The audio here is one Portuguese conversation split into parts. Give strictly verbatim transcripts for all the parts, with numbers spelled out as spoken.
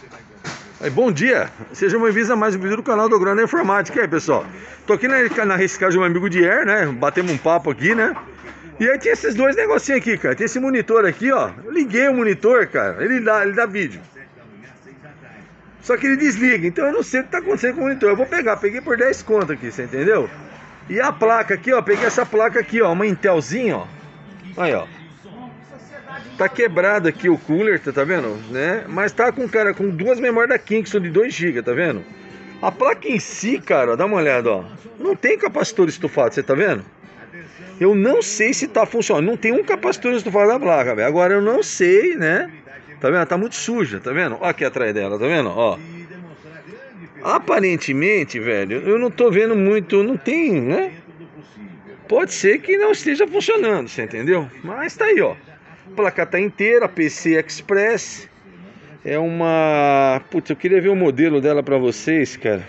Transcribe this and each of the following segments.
Aí, bom dia, sejam bem-vindos a mais um vídeo do canal do Ogrão da Informática. E aí, pessoal, tô aqui na, na reciclagem de um amigo de Air, né? Batemos um papo aqui, né? E aí tinha esses dois negocinhos aqui, cara. Tem esse monitor aqui, ó. Eu liguei o monitor, cara. Ele dá, ele dá vídeo. Só que ele desliga, então eu não sei o que tá acontecendo com o monitor. Eu vou pegar, peguei por dez conto aqui, você entendeu? E a placa aqui, ó, peguei essa placa aqui, ó, uma Intelzinha, ó. Aí, ó. Tá quebrado aqui o cooler, tá, tá vendo? Né? Mas tá com, cara, com duas memórias da Kingston de dois gigas, tá vendo? A placa em si, cara, ó, dá uma olhada, ó. Não tem capacitor estufado, você tá vendo? Eu não sei se tá funcionando. Não tem um capacitor estufado na placa, velho. Agora eu não sei, né? Tá vendo? Tá muito suja, tá vendo? Ó aqui atrás dela, tá vendo? Ó. Aparentemente, velho, eu não tô vendo muito, não tem, né? Pode ser que não esteja funcionando, você entendeu? Mas tá aí, ó. A placa tá inteira, P C Express. É uma... Putz, eu queria ver o modelo dela pra vocês, cara.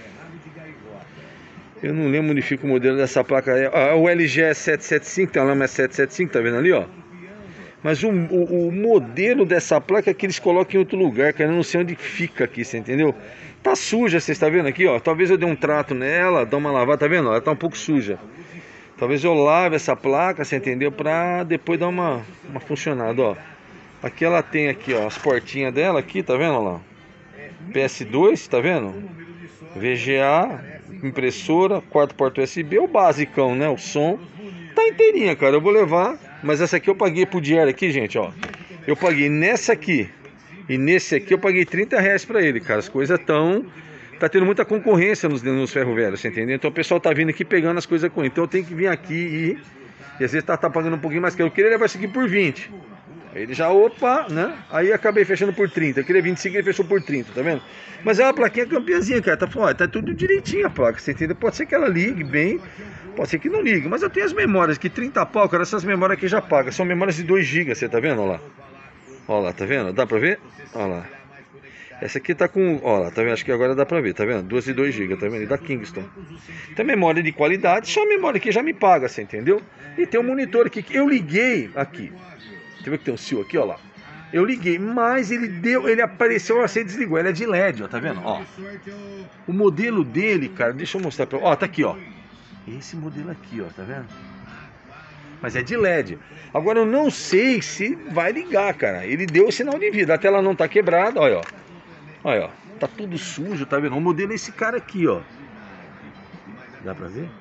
Eu não lembro onde fica o modelo dessa placa. É o L G sete sete cinco, tem uma lâmina sete sete cinco, tá vendo ali, ó? Mas o, o, o modelo dessa placa é que eles colocam em outro lugar, cara. Eu não sei onde fica aqui, você entendeu? Tá suja, vocês estão vendo aqui, ó. Talvez eu dê um trato nela, dê uma lavada, tá vendo? Ela tá um pouco suja. Talvez eu lave essa placa, você entendeu? Pra depois dar uma, uma funcionada, ó. Aqui ela tem aqui, ó, as portinhas dela aqui, tá vendo lá? P S dois, tá vendo? V G A, impressora, quarto porta U S B, o basicão, né? O som. Tá inteirinha, cara. Eu vou levar. Mas essa aqui eu paguei pro diário aqui, gente, ó. Eu paguei nessa aqui e nesse aqui eu paguei trinta reais pra ele, cara. As coisas tão... Tá tendo muita concorrência nos, nos ferro velhos, você entendeu? Então o pessoal tá vindo aqui pegando as coisas com ele. Então eu tenho que vir aqui e... E às vezes tá, tá pagando um pouquinho mais que eu. Eu queria levar isso aqui por vinte. Aí ele já, opa, né? Aí acabei fechando por trinta. Eu queria vinte e cinco e ele fechou por trinta, tá vendo? Mas é uma plaquinha campeãzinha, cara. Tá, ó, tá tudo direitinho a placa, você entendeu? Pode ser que ela ligue bem, pode ser que não ligue. Mas eu tenho as memórias que trinta pau, cara. Essas memórias aqui já paga. São memórias de dois gigas, você tá vendo? Ó lá. Ó lá, tá vendo? Dá pra ver? Ó lá. Essa aqui tá com, ó lá, tá vendo? Acho que agora dá pra ver, tá vendo? duas e dois gigas, tá vendo? E da Kingston. Então memória de qualidade, só a memória que já me paga, você entendeu? E tem um monitor aqui que eu liguei aqui. Você vê que tem um fio aqui, ó lá. Eu liguei, mas ele deu, ele apareceu, você desligou. Ele é de L E D, ó, tá vendo? Ó. O modelo dele, cara, deixa eu mostrar pra você. Ó, tá aqui, ó. Esse modelo aqui, ó, tá vendo? Mas é de L E D. Agora eu não sei se vai ligar, cara. Ele deu o sinal de vida. A tela não tá quebrada, olha, ó. Olha, ó. Tá tudo sujo, tá vendo? O modelo é esse cara aqui, ó. Dá pra ver?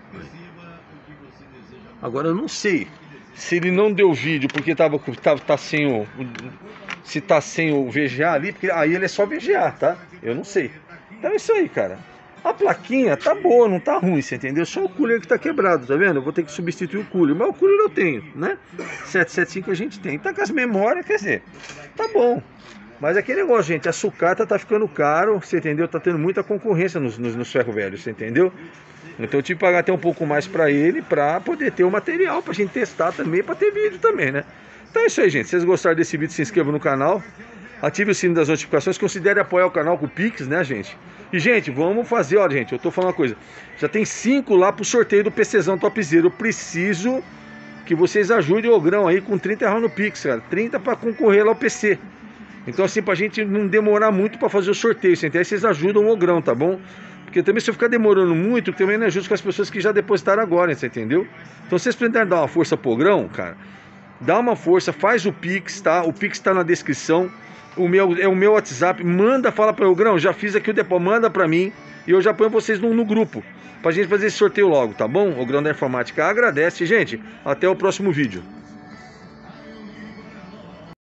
Agora eu não sei se ele não deu vídeo porque tava, tava tá sem o... Se tá sem o V G A ali, porque aí ele é só V G A, tá? Eu não sei. Então é isso aí, cara. A plaquinha tá boa, não tá ruim, você entendeu? Só o cooler que tá quebrado, tá vendo? Eu vou ter que substituir o cooler. Mas o cooler eu tenho, né? sete sete cinco a gente tem. Tá com as memórias, quer dizer, tá bom. Mas aquele negócio, gente, a sucata tá ficando caro, você entendeu? Tá tendo muita concorrência nos, nos, nos ferro velhos, você entendeu? Então eu tive que pagar até um pouco mais pra ele, pra poder ter o material, pra gente testar também, pra ter vídeo também, né? Então é isso aí, gente. Se vocês gostaram desse vídeo, se inscrevam no canal. Ative o sino das notificações, considere apoiar o canal com o Pix, né, gente? E, gente, vamos fazer, olha, gente, eu tô falando uma coisa. Já tem cinco lá pro sorteio do PCzão Topzera. Eu preciso que vocês ajudem o Ogrão aí com trinta reais no Pix, cara. trinta pra concorrer lá ao P C. Então, assim, pra gente não demorar muito pra fazer o sorteio, assim, aí vocês ajudam o Ogrão, tá bom? Porque também se eu ficar demorando muito, também não é justo com as pessoas que já depositaram agora, você entendeu? Então, se vocês puderem dar uma força pro Ogrão, cara, dá uma força, faz o Pix, tá? O Pix tá na descrição. O meu, é o meu WhatsApp, manda, fala para o Grão, já fiz aqui o depósito, manda para mim e eu já ponho vocês no, no grupo, pra gente fazer esse sorteio logo, tá bom? O Grão da Informática agradece, gente, até o próximo vídeo.